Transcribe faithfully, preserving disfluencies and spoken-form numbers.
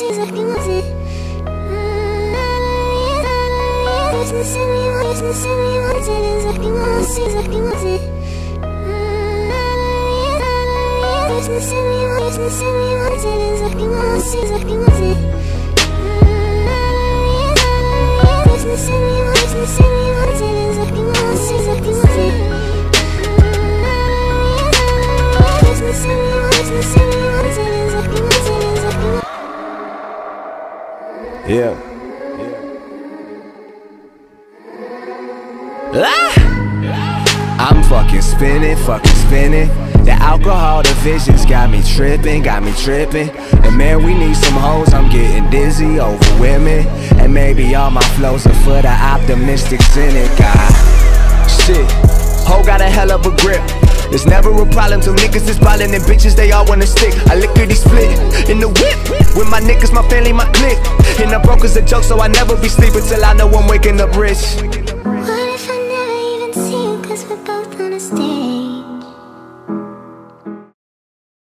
exactly what it. It's the same way, it's the same way, what it exactly what it, exactly what it. It's the same way, it's the same way, what it exactly what it, exactly what it. It's the same way, it's the same way, what it exactly what it, exactly what it. It's the same way, it's the same way, what it exactly what it, exactly what it. Yeah. Ah! I'm fucking spinning, fucking spinning. The alcohol, the visions got me tripping, got me tripping. And man, we need some hoes, I'm getting dizzy over women. And maybe all my flows are for the optimistic cynic. Ah, shit, hoe got a hell of a grip. There's never a problem till niggas is ballin' and bitches they all wanna stick. I lickety split in the whip with my niggas, my family, my clique. And the broke is a joke, so I never be sleeping till I know I'm waking up rich. What if I never even see you, cause we're both on a stage?